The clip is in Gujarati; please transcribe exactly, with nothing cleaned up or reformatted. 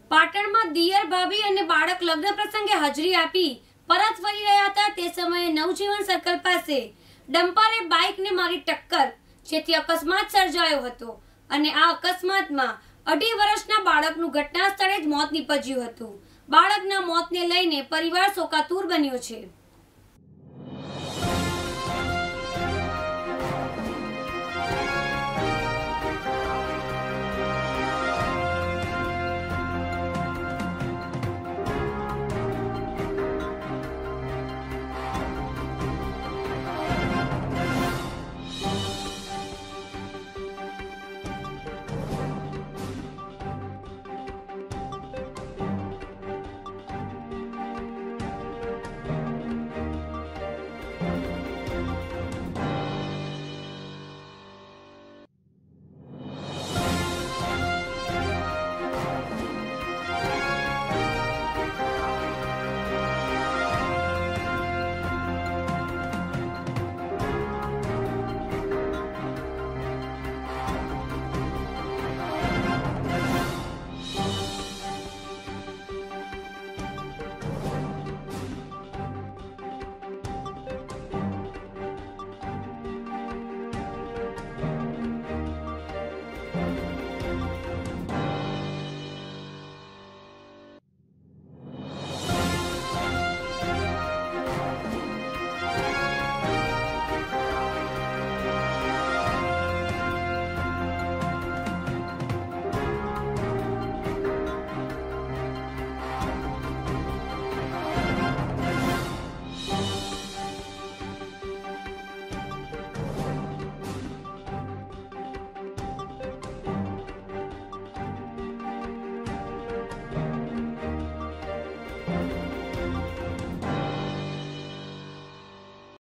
પાટણમાં દિયર ભાભી અને બાળક લગ્ન પ્રસંગે હાજરી આપી પરત ફરી રહ્યા હતા તે સમયે નવજીવન સર્કલ પાસે ડમ્પરે બાઇકને મારી ટક્કર, જેથી અકસ્માત સર્જાયો હતો અને આ અકસ્માતમાં અઢી વર્ષના બાળકનું ઘટના સ્થળે જ મોત નીપજ્યું હતું। બાળકના મોતને લઈને પરિવાર શોકાતુર બન્યો છે।